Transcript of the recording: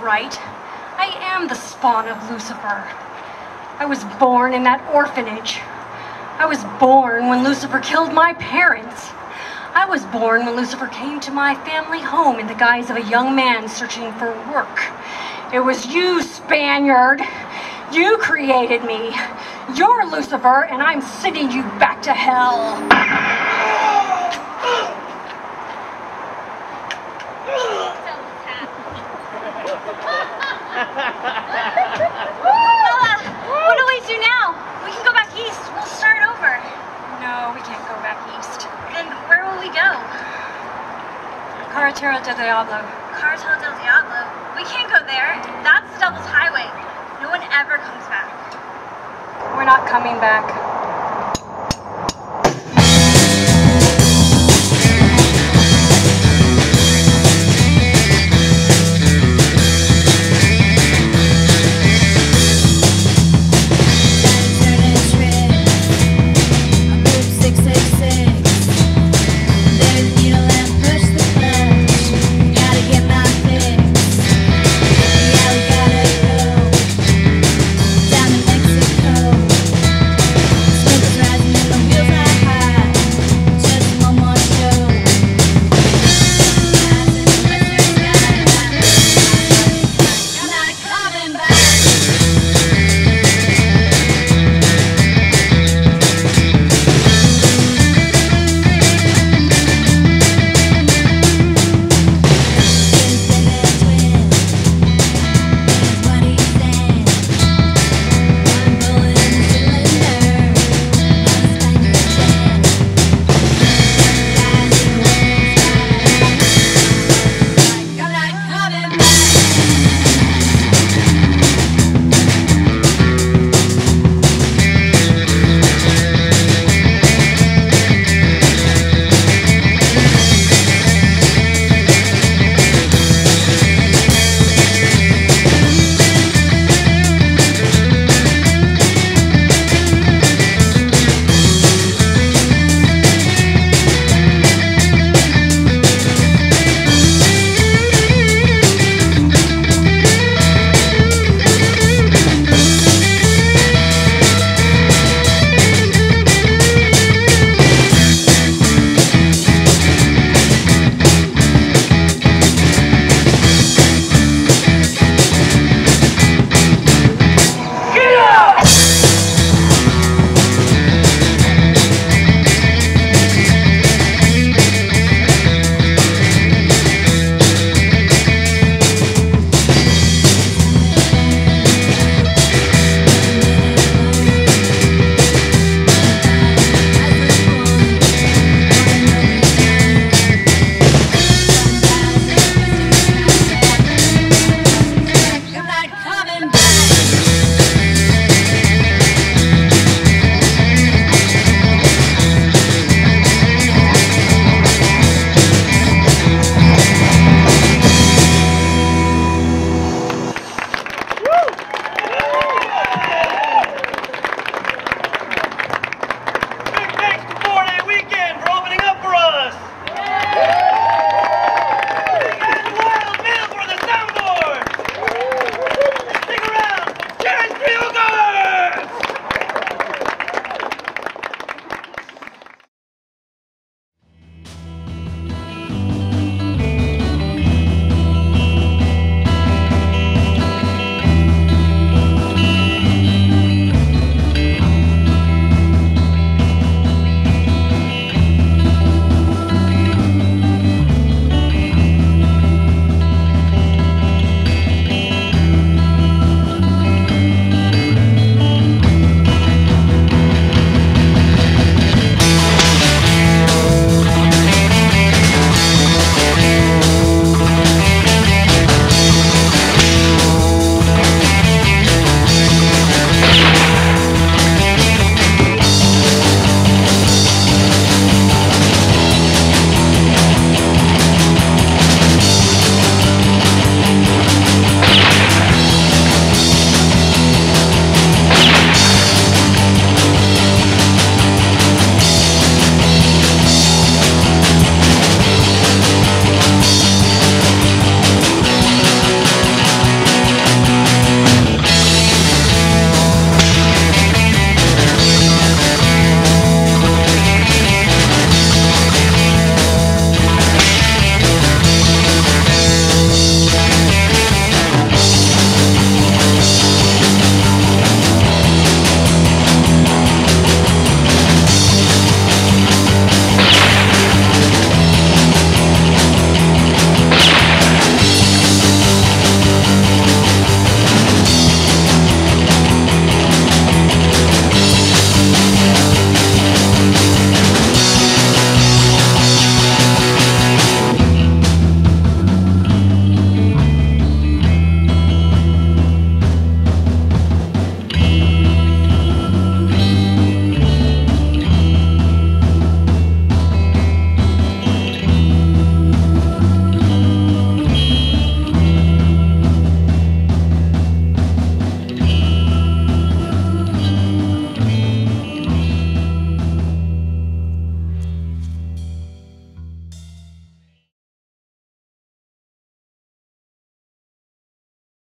right. I am the spawn of Lucifer. I was born in that orphanage. I was born when Lucifer killed my parents. I was born when Lucifer came to my family home in the guise of a young man searching for work. It was you, Spaniard. You created me. You're Lucifer, and I'm sending you back to hell. What do we do now? We can go back east. We'll start over. No, we can't go back east. Then where will we go? Carretera del Diablo. Carretera del Diablo? We can't go there. That's the Devil's Highway. No one ever comes back. We're not coming back.